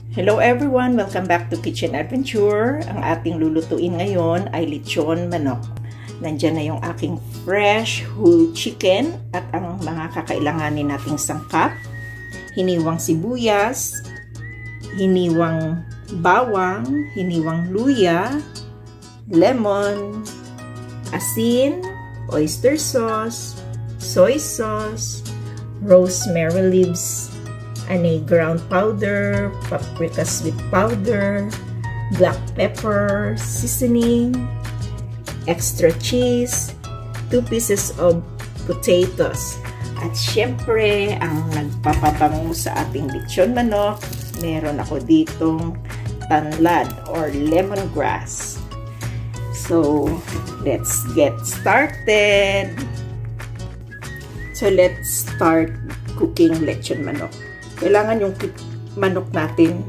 Hello everyone! Welcome back to Kitchen Adventure. Ang ating lulutuin ngayon ay lechon manok. Nandyan na yung aking fresh whole chicken at ang mga kakailanganin nating sangkap. Hiniwang sibuyas, hiniwang bawang, hiniwang luya, lemon, asin, oyster sauce, soy sauce, rosemary leaves, ground powder, paprika sweet powder, black pepper, seasoning, extra cheese, 2 pieces of potatoes. At syempre, ang nagpapabango sa ating lechon manok, meron ako ditong tanlad or lemongrass. So, let's get started! So, let's start cooking lechon manok. Kailangan yung manok natin,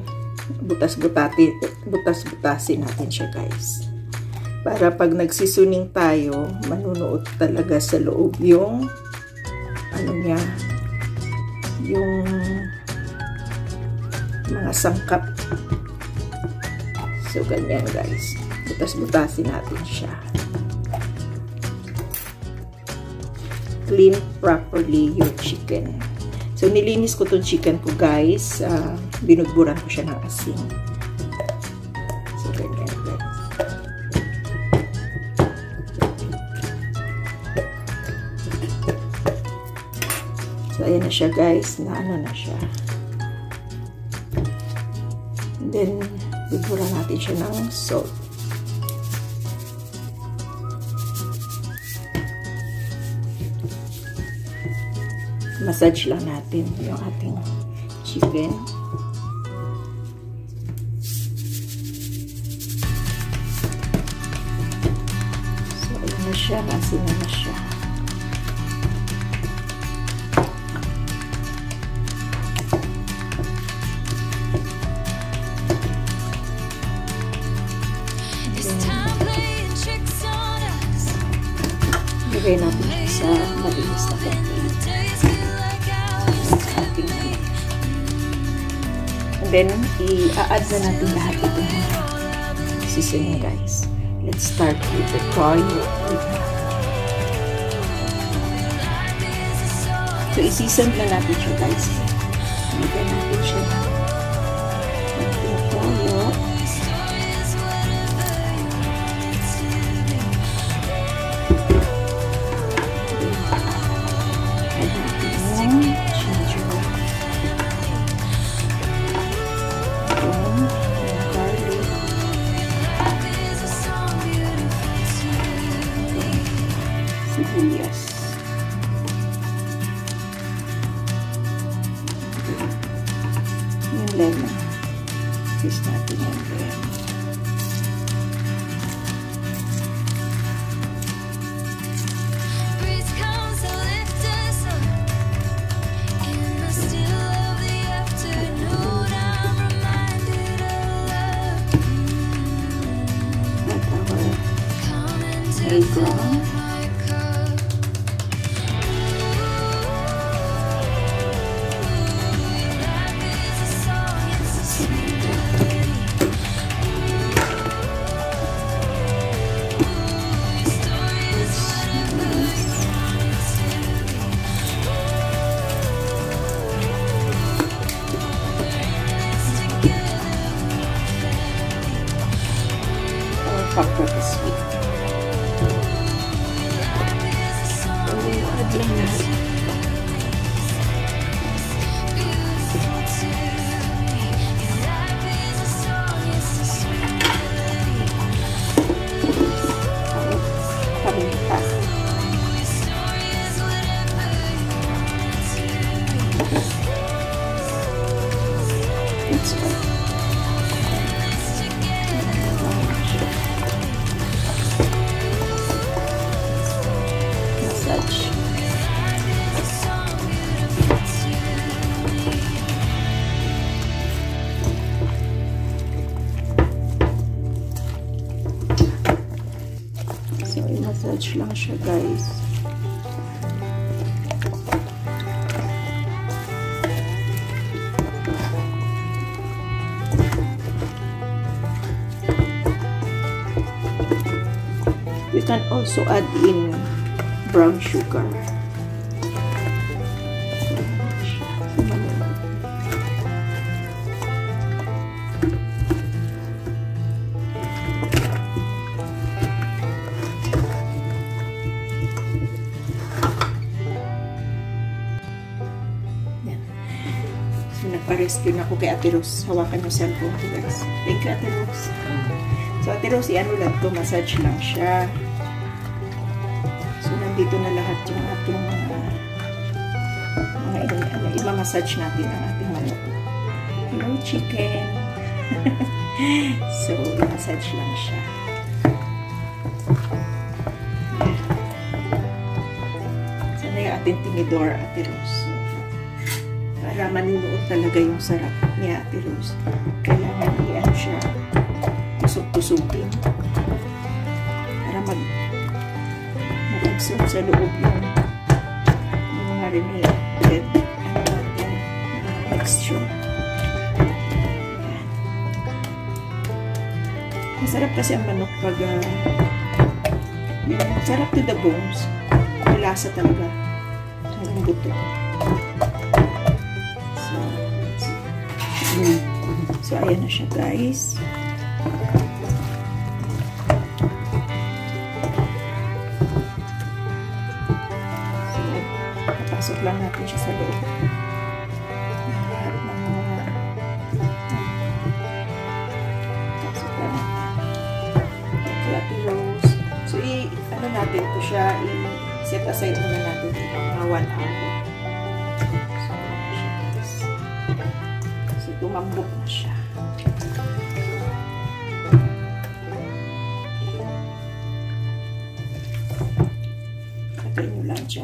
butas-butasin natin siya, guys. Para pag nagsisuning tayo, manunuot talaga sa loob yung yung mga sangkap. So, ganyan, guys. Butas-butasin natin siya. Clean properly your chicken. So, nilinis ko itong chicken ko, guys. Binudburan ko siya ng asin. So, ganyan, guys. So, ayan na siya, guys. Na siya. And then, budburan natin siya ng salt. Massage lang natin yung ating chicken. So, ayan na siya. Nasin na siya. Lagay natin sa malinis na konti. Then, i-add na natin lahat itong seasoning, guys. Let's start with the garlic. So, i-season na natin siya, guys. Lagyan natin siya ng toyo. Sibuyas. Yung lemon. Use natin yung lemon. Ground. Paprika sweet. Add lang natin. Paminta. It's good. So, i-massage lang siya, guys. can also add in brown sugar. Nagpa-rescue na ako kay Ate Rose. Hawakan yung cellphone ko, guys. Thank you, Ate Rose. So, Ate Rose, ano lang to, massage lang siya. So, nandito na lahat yung ating ima-massage natin ang ating manok. Hello, chicken. So, massage lang siya. Sana yung ating tinidor, Ate Rose. Para manunood talaga yung sarap ni Ate Rose. Kailangan i-ano siya, tusok-tusukin. Para mag-absorb sa loob yung marinated texture. Ayan. Masarap kasi ang manok pag sarap to the bones. Malasa talaga. Ang buto. So, ayan na siya, guys. So, papasok lang natin siya sa loob. Lahat ng mga pasok lang natin. Ate Rose. So, ano natin ito siya, i-set aside muna natin ito mga 1 hour. Tumambok na siya. Lagay nyo lang dyan.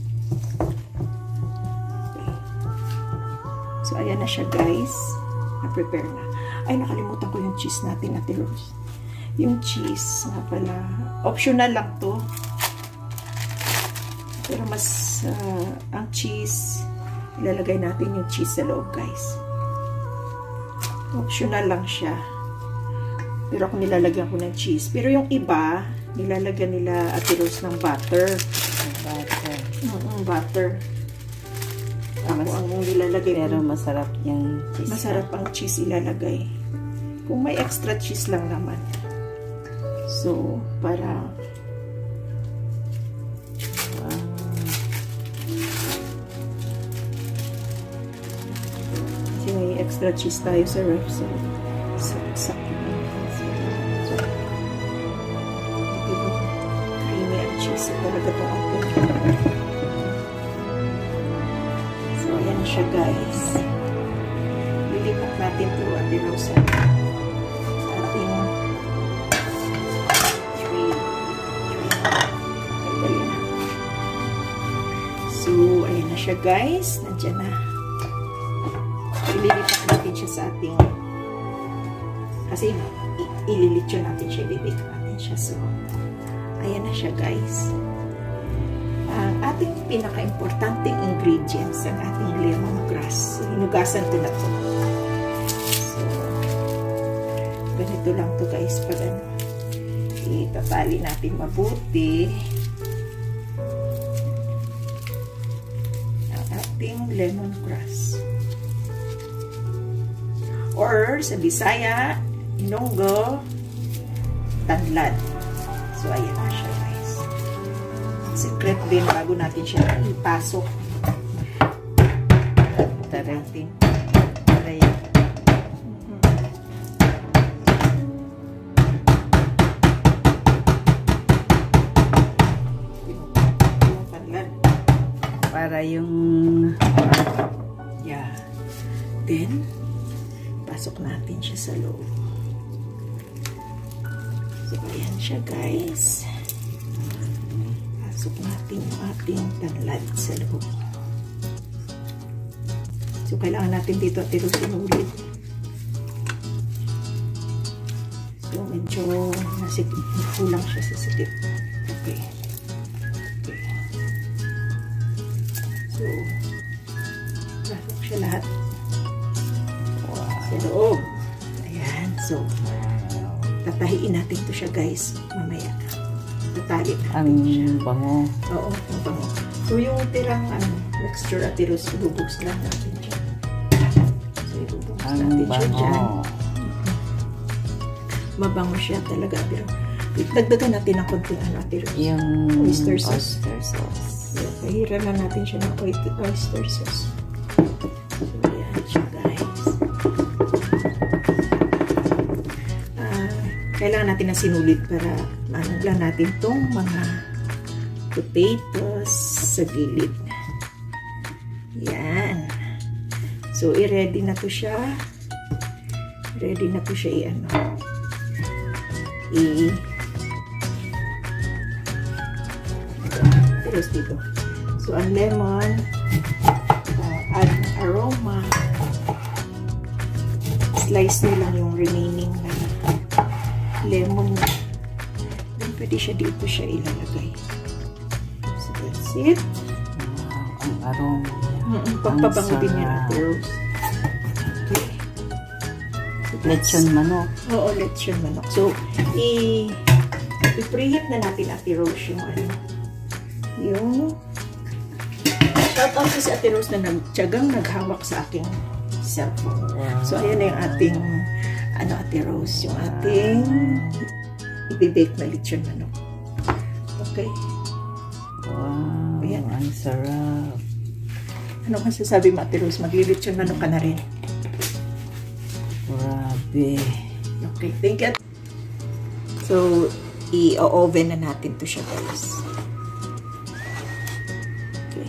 Okay. So, ayan na siya, guys. Na-prepare na. Ay, nakalimutan ko yung cheese natin, Ate Rose. Yung cheese, nga pala, optional lang to. Pero mas, ang cheese, ilalagay natin yung cheese sa loob, guys. Optional lang siya. Pero ako nilalagyan ko ng cheese. Pero yung iba, nilalagyan nila, Ate Rose, ng butter. Butter. Ako ang nilalagay. Pero masarap yung cheese. Masarap ang cheese ilalagay. Kung may extra cheese lang naman. So, para may extra cheese tayo sa ref. So creamy ang cheese. Talaga itong atin. So, ayan siya, guys. Lilipat natin ito, Ate Rose, sa ating tray. Dali na. So, ayan na siya, guys. Nandiyan na. Ililipat natin siya sa ating, kasi ililitsyon natin siya, ibibake natin siya. So, ayan na siya, guys. Ang ating pinaka-importanting ingredients, ang ating lemongrass. Hinugasan ko na to. So, ganito lang to, guys. Pag ano, itatali natin mabuti ang ating lemongrass. Or, sa Bisaya, Ilonggo, tanlad. So, ayan na siya, guys. Secret din bago natin siya ipasok. Taray. Tanlad. Para yung... Yeah. Then, pasok natin siya sa loob. So, ayan siya, guys. Pasok natin yung ating tanlad sa loob. So, kailangan natin dito at ito sinulit. So, medyo kulang siya sa sikip. Okay. Okay. So, pasok siya lahat. Sa loob. Ayan. So, tatahiin natin to siya, guys. Mamaya. itatali Ang natin siya. bango. Oo, ang bango. So, yung tirang mixture at tiros, ibubugs lang natin dyan. So, ibubugs Ang natin siya bango. dyan. Mabango siya talaga. Pero, dagdagan natin ng konting tiros. Yung oyster sauce. oyster sauce. Pahira na natin siya ng oyster sauce. So, yan siya, guys. Kailangan natin na sinulid para managlan natin tong mga potatoes sa gilid. Yan. So, i-ready na to siya. Ready na to siya tiros dito. So, ang lemon, add aroma. Slice nyo lang yung remaining na lemon. Then, pwede siya dito siya ilalagay. So, that's it. Wow, ang aroma. Pagpabango din niya natin, Rose. Okay. So, Lechon manok. Oo, lechon manok. So, i-preheat na natin Ate Rose yung shout out si Ate Rose na nagtiyagang naghawak sa aking cellphone. Wow. So, ayan na yung ating Ate Rose, yung ating ibibake na lechon manok. Okay. Wow, Ayan. ang sarap. Ano masasabi mo, Ate Rose? Maglilechon manok ka na rin. Grabe. Okay, thank you. So, i-oven na natin to siya, guys. Okay.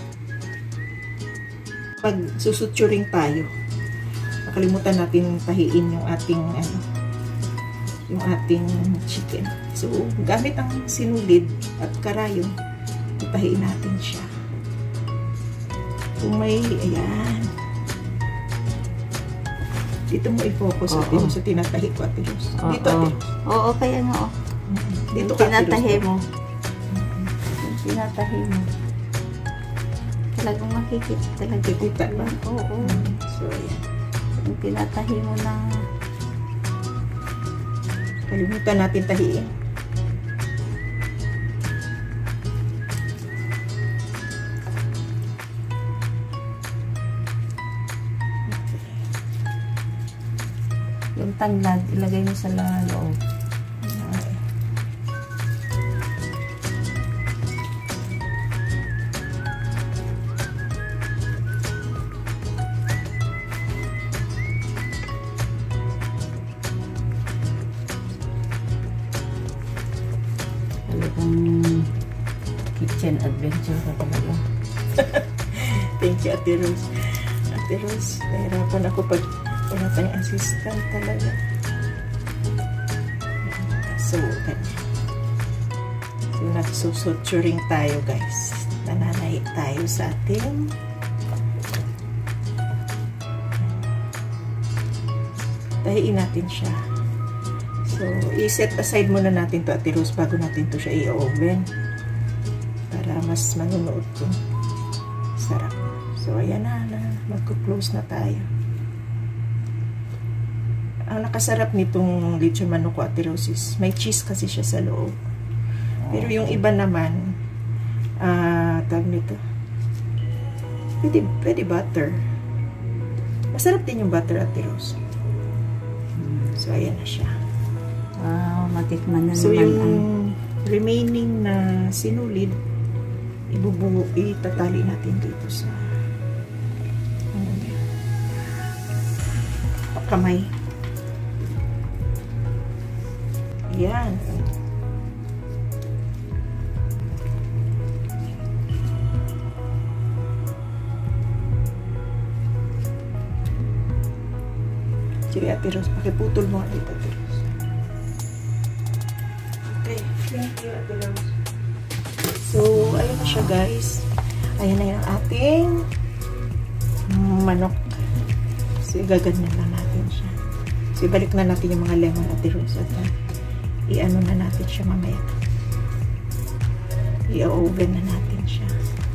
Pag susuturing tayo, nakalimutan natin tahiin yung ating chicken. So, gamit ang sinulid at karayom, itahiin natin siya. Kung may, ayan. Dito mo i-focus mo sa tinatahi ko, Ate Rose. Dito, Ate Rose. Oo, kaya nga. Dito yung ka, Ate tinatahi Rose. mo. Yung tinatahi mo. Talagang makikita. Talagang Kita ba? Oo. So, ayan. Yung tinatahi mo na. Kalimutan natin tahiin. Yung tanglad, ilagay mo sa loob. Talagang kitchen adventure ka talaga. Thank you, Ate Rose. Ate Rose, nahirapan ako pag wala tayong assistant talaga. So, ganyan. So, nagsusuturing tayo, guys. Nananahi tayo sa ating tahiin natin siya. So, i-set aside muna natin to, Ate Rose, bago natin to siya i-oven. Para mas manunood ko. Sarap. So, ayan na. Magko-close na tayo. Ang nakasarap nitong lechon manok ko, Ate Rose, may cheese kasi siya sa loob. Pero yung iba naman, tawag nito, pwede butter. Masarap din yung butter, Ate Rose. So, ayan na siya. Wow, matikman na So, naman yung ang remaining na sinulid, itatali natin dito sa kamay. Ayan. Sige, Ate Rose, pakiputol mo dito, Ate Rose. Okay, thank you, Ate Rose. So, ayun na siya, guys. Ayan na yung ating manok. So, igaganyan lang natin siya. So, ibalik na natin yung mga lemon, Ate Rose. At i-ano na natin siya mamaya. I-oven na natin siya.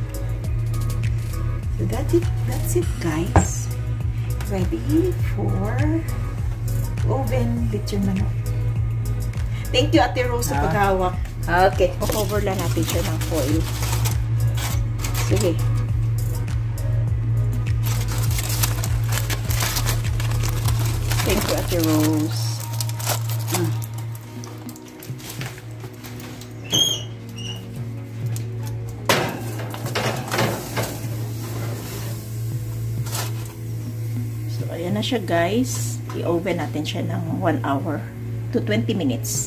So, that's it, guys. Ready for oven lechon manok. Thank you, Ate Rose, sa paghawak. Okay, cover lang natin siya ng foil. Sige. Thank you, Ate Rose. So, ayan na siya guys. I-oven natin siya ng 1 hour to 20 minutes.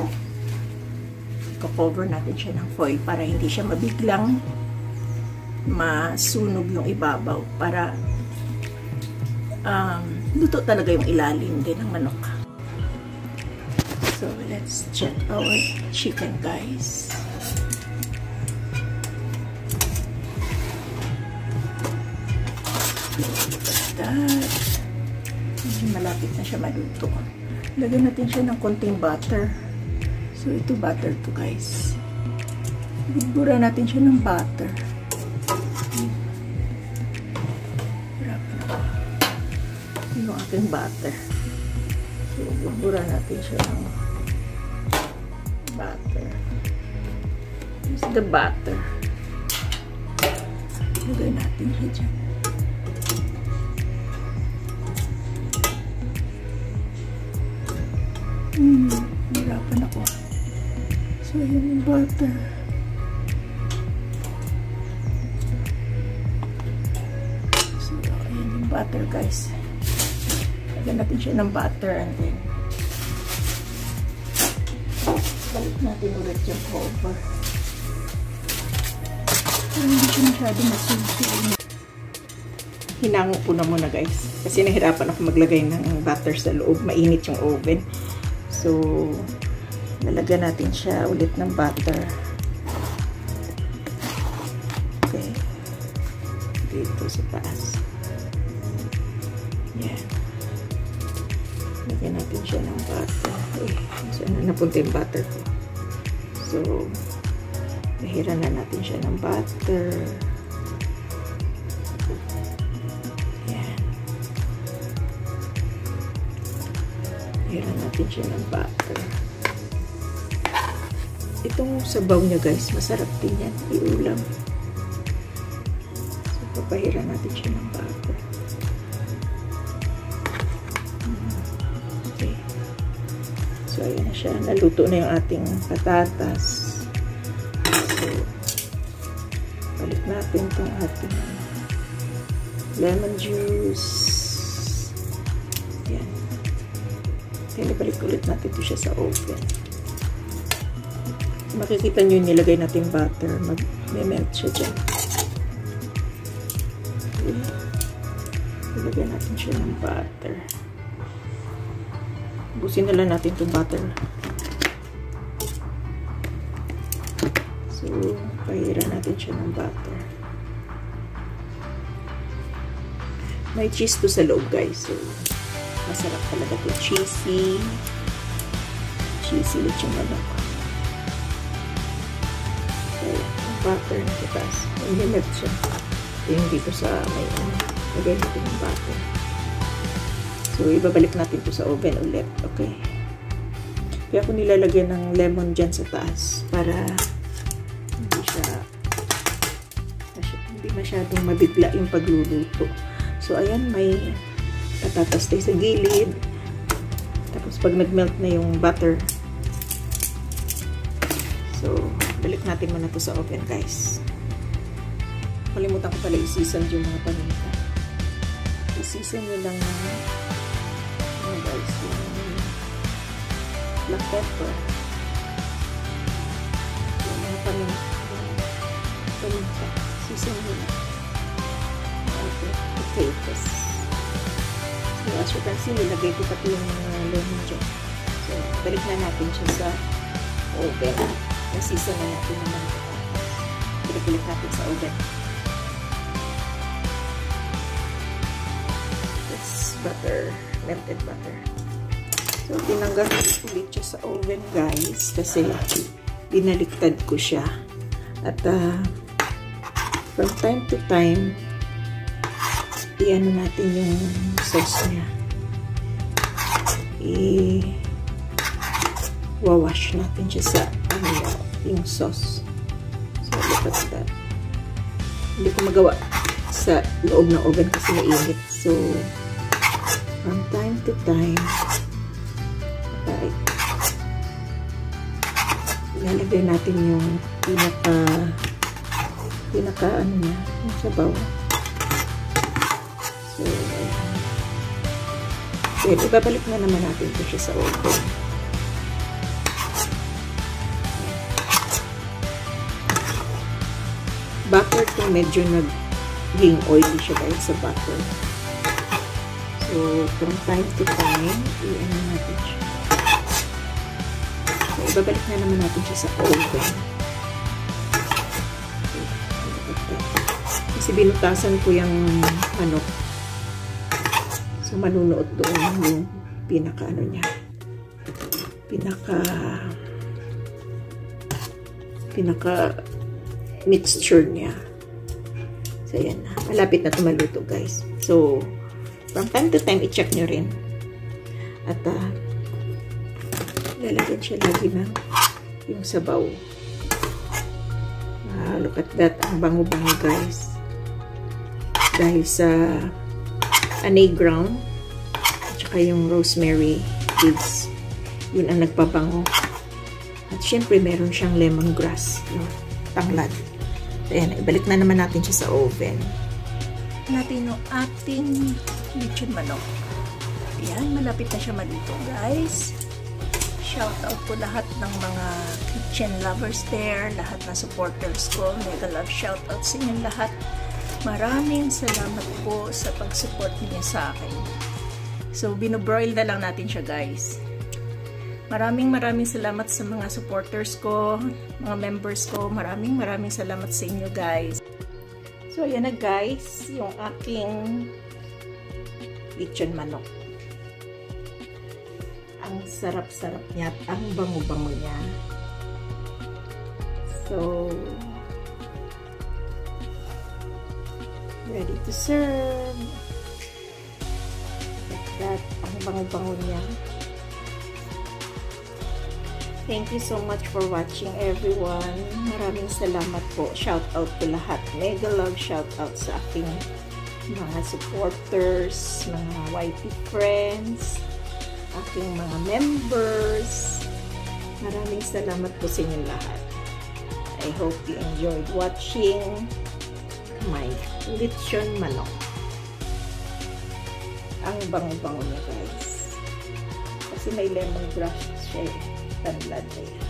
I-cover natin siya ng foil para hindi siya mabiglang masunog yung ibabaw. Para luto talaga yung ilalim din ng manok. So, let's check our chicken, guys. Look at that. Medyo malapit na siya maluto. Lagyan natin siya ng konting butter. So, ito butter to, guys. Bura natin siya ng butter. Yung aking butter. So, bubura natin siya ng butter. Here's the butter. Lagay natin siya dyan. Hirapan ako. So, yun yung butter. So, ayan yung butter, guys. Lagyan natin siya ng butter and then balik natin ulit yung cover. Pero hindi siya masyado masunti. Hinango ko na muna guys. Kasi nahirapan ako maglagay ng butter sa loob. Mainit yung oven. So, lalagyan natin siya ulit ng butter. Okay. Dito sa taas. Yan. Lagyan natin siya ng butter. Saan na napunta yung butter ko? So, nahiran na natin siya ng butter. Yan. Nahiran natin siya ng butter. Itong sabaw niya guys, masarap din yan. Iulam. So, papahiran natin siya ng butter. So, ayan na siya. Naluto na yung ating patatas. So, balik natin itong ating lemon juice. Ayan. Kaya balik ulit natin ito siya sa oven. Makikita nyo yung nilagay natin butter. Mag-melt siya dyan. Okay. Ilagay natin siya ng butter. Busin na lang natin itong butter. So, pahiran natin siya ng butter. May cheese to sa loob, guys. So, masarap talaga ito. Cheesy. Cheesy lechon manok. So, yung butter na kitas. Inhilat siya. Ito yung dito sa may lagay natin yung butter. So, ibabalik natin ito sa oven ulit. Okay. Kaya ako nilalagyan ng lemon dyan sa taas para hindi masyadong mabigla yung pagluluto. So, ayan, may patatas tayo sa gilid. Tapos, pag nag-melt na yung butter. So, balik natin muna ito sa oven, guys. Kalimutan ko pala i-season yung mga paminta. I-season nyo lang guys, yung black pepper, yung mga paminta, season nila, okay, potatoes. So, as you can see, nilagay ko pati yung lemon dyan. So, balik na natin siya sa oven. Na-season na natin naman. Balik natin sa oven. It's butter. Melted butter. So, tinanggal ko ulit siya sa oven, guys. Kasi, binaliktad ko siya. At, from time to time, i-ano natin yung sauce niya. wawash natin siya sa yung sauce. So, look at that. Hindi ko magawa sa loob ng oven kasi mainit. So, from time to time, ilalagay natin yung pinaka ano niya, yung sabaw. So, then, ibabalik na naman natin ito siya sa oven. Butter to medyo naging oily siya dahil sa butter. So, from time to time, i-ano natin siya. So, ibabalik na naman natin siya sa oven. Kasi binutasan ko yung manok. So, manunuot doon yung pinaka ano niya. Pinaka mixture niya. So, yan na. Malapit na ito maluto, guys. So, from time to time, i-check nyo rin. At, lalagyan siya lagi ng yung sabaw. Look at that. Ang bango-bango, guys. Dahil sa anay ground at saka yung rosemary leaves. Yun ang nagpabango. At syempre, meron siyang lemongrass. No? Tanglad. So, ayan. Ibalik na naman natin siya sa oven. Natin yung ating lechon manok. Ayan. Malapit na siya maluto, guys. Shout out po lahat ng mga kitchen lovers there. Lahat na supporters ko. Mega love shout out sa inyo lahat. Maraming salamat po sa pag-support niyo sa akin. So, binobroil na lang natin siya, guys. Maraming salamat sa mga supporters ko, mga members ko. Maraming salamat sa inyo, guys. So, ayan na, guys, yung aking lechon manok. Ang sarap-sarap niya at ang bango-bango niya. So, ready to serve. Like that. Ang bango-bango niya. Thank you so much for watching, everyone. Maraming salamat po. Shout out to lahat. Mega love shout out sa aking mga supporters, mga YP friends, aking mga members. Maraming salamat po sa inyo lahat. I hope you enjoyed watching my lechon manok. Ang bango-bango niya, guys. Kasi may lemongrass siya, tanglad na yan.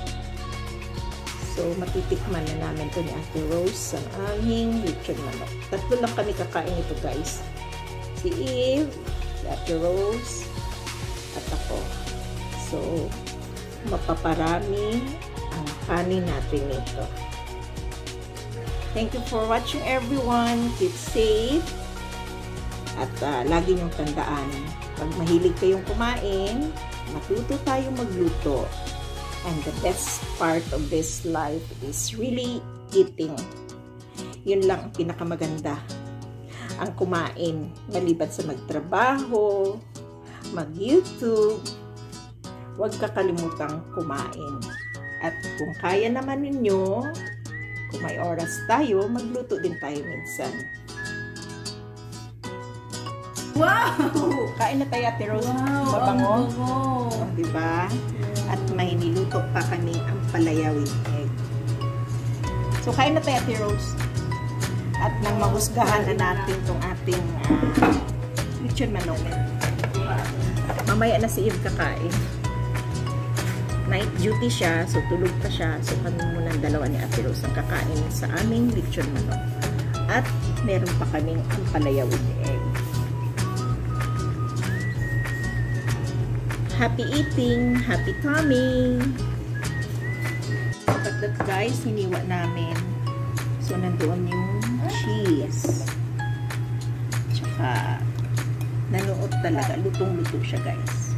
So, matitikman na namin ito ni Ate Rose ang aming lechon manok. Tatlo lang kami kakain ito, guys. Si Eve, si Ate Rose, at ako. So, mapaparami ang kanin natin ito. Thank you for watching, everyone. Keep safe. At lagi niyong tandaan, pag mahilig kayong kumain, matuto tayo magluto. And the best part of this life is really eating. Yun lang ang pinakamaganda. Ang kumain, maliban sa magtrabaho, mag-YouTube, huwag kakalimutang kumain. At kung kaya naman ninyo, kung may oras tayo, magluto din tayo minsan. Wow! Kain na tayo, Ate Rose. Wow! Mabango. Oh, diba? At may niluto pa kami ang palaya with egg. So, kain na tayo, Ate Rose. At nang mahusgahan na natin itong ating lechon manok. Mamaya na si Eve kakain. Night duty siya, so tulog pa siya. So, kami muna ang dalawa ni Ate Rose ang kakain sa aming lechon manok. At meron pa kaming ang palaya with egg. Happy eating! Happy tummy! But that, guys, hiniwa namin. So, nandoon yung cheese. Tsaka, nanuot talaga. Lutong-luto siya, guys.